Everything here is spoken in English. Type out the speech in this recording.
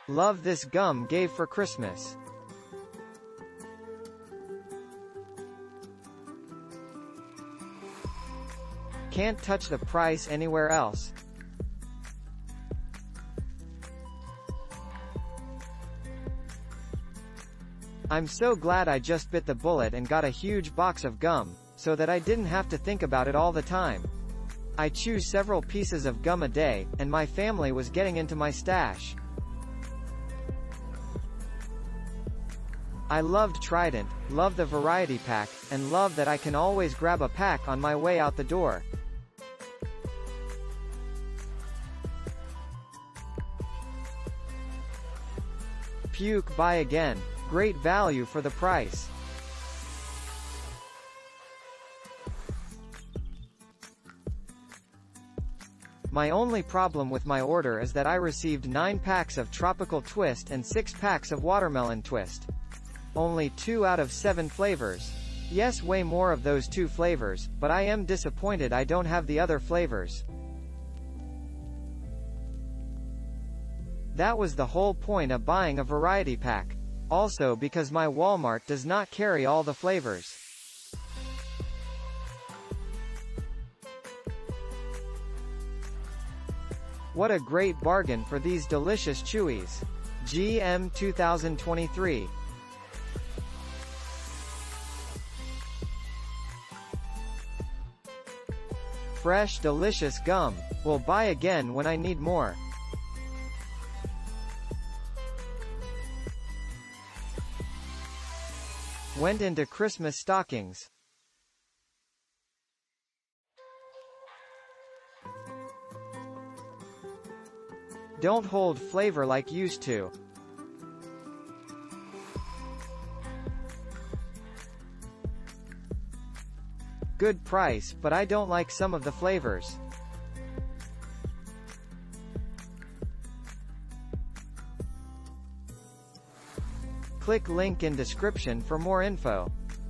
Love this gum gave for Christmas. Can't touch the price anywhere else. I'm so glad I just bit the bullet and got a huge box of gum, so that I didn't have to think about it all the time. I chew several pieces of gum a day, and my family was getting into my stash. I loved Trident, love the variety pack, and love that I can always grab a pack on my way out the door. Puke buy again. Great value for the price. My only problem with my order is that I received 9 packs of Tropical Twist and 6 packs of Watermelon Twist. Only 2 out of 7 flavors. Yes, way more of those 2 flavors, but I am disappointed I don't have the other flavors. That was the whole point of buying a variety pack. Also because my Walmart does not carry all the flavors. What a great bargain for these delicious chewies. GM 2023. Fresh delicious gum. Will buy again when I need more. Went into Christmas stockings. Don't hold flavor like used to. Good price, but I don't like some of the flavors. Click link in description for more info.